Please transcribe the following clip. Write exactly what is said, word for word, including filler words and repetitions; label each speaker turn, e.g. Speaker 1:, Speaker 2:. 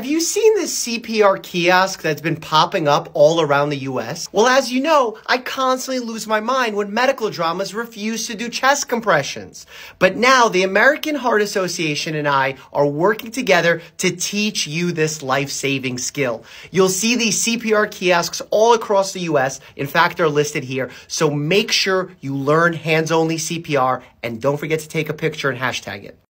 Speaker 1: Have you seen this C P R kiosk that's been popping up all around the U S? Well, as you know, I constantly lose my mind when medical dramas refuse to do chest compressions. But now the American Heart Association and I are working together to teach you this life-saving skill. You'll see these C P R kiosks all across the U S. In fact, they're listed here. So make sure you learn hands-only C P R and don't forget to take a picture and hashtag it.